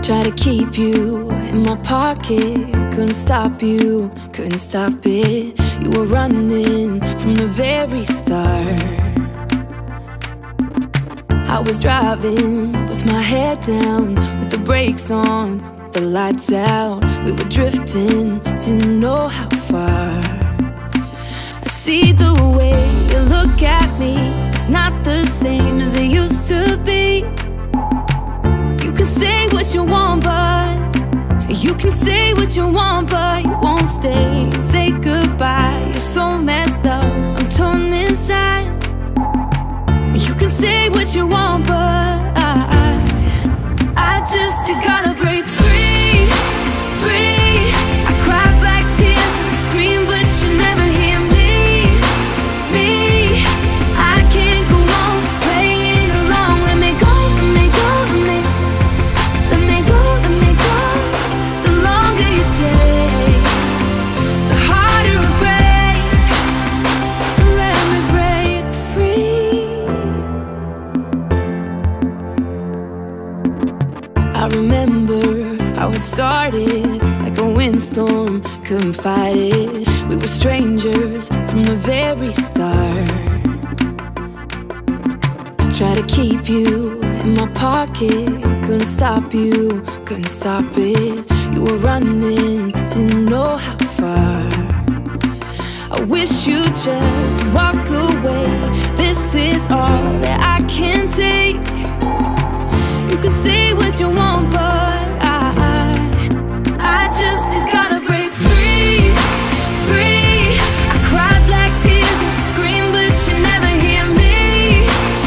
Try to keep you in my pocket, couldn't stop you, couldn't stop it. You were running from the very start. I was driving with my head down, with the brakes on, the lights out. We were drifting, didn't know how far. I see the way you look at me, it's not the same as it used to be. You can say what you want, but you can say what you want, but you won't stay. Say goodbye, you're so messed up, I'm torn inside. You can say what you want, but I just gotta break free, free. I cry black tears and scream, but you never hear me. I can't go on playing along. Let me go, let me go, let me go, let me go. The longer you take, the harder it breaks. So let me break free. I remember how it started, like a windstorm, couldn't fight it. We were strangers from the very start. Try to keep you in my pocket, couldn't stop you, couldn't stop it. You were running, didn't know how far. I wish you'd just walk away. This is all that I can take. You can say what you want, but I just gotta break free, free. I cry black tears and scream, but you never hear me.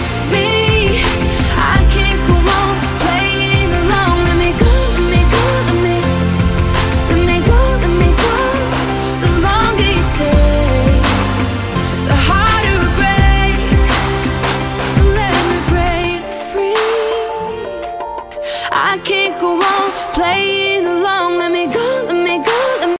I can't go on playing along. Let me go, let me go, let me go, let me go. The longer you take, the harder it breaks. So let me break free. I can't go on playing along. Let me go.